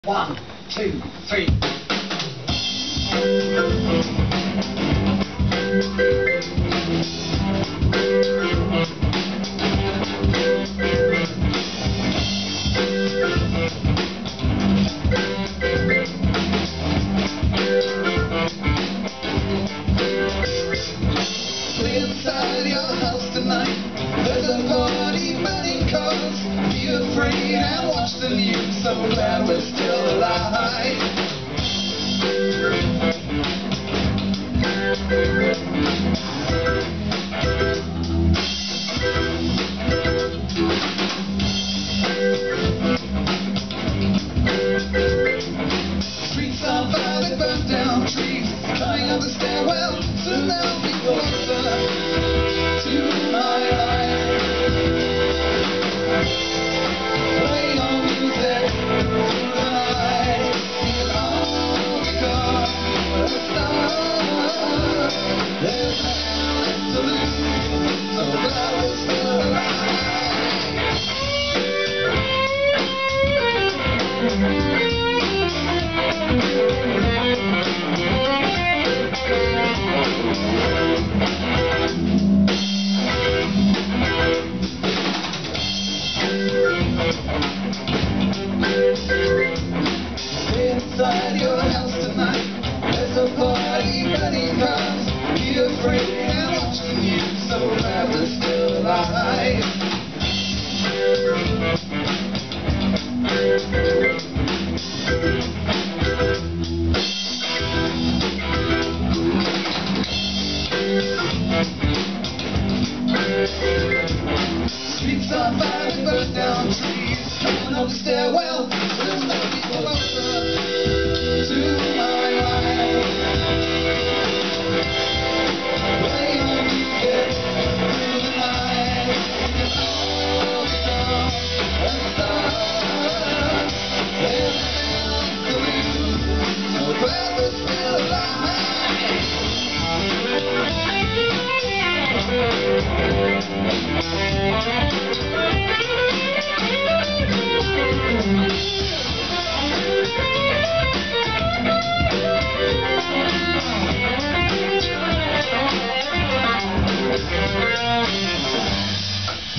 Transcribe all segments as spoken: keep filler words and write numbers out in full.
One, two, three. Inside your house tonight, there's a party burning cars. Be afraid and watch the news, so glad we're still alive. Streets on fire, they burn down trees, climbing up the stairwell, soon they'll be closer to my life. Play on music through the night, it's all because we're a star. There's nothing left to lose, so glad we're still alive. Inside your house tonight, there's a party burning cars. Be afraid and watch the news, so glad we're still alive. Streets on fire, they burn down trees, coming up the stairwell, soon they'll be closer to my life. Play on music through the night, it's all because we're a star. There's nothing to lose, so glad we're still alive.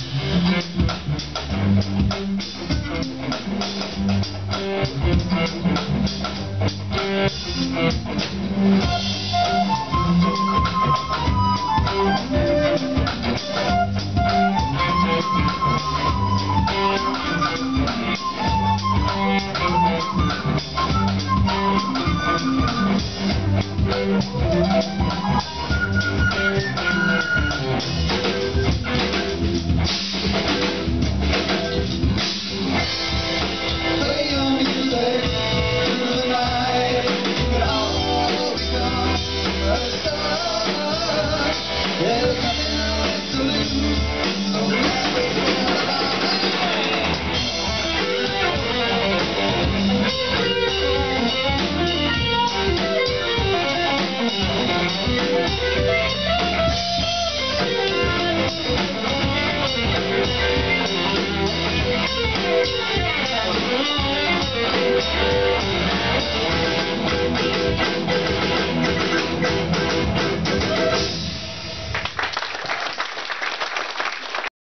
Thank you.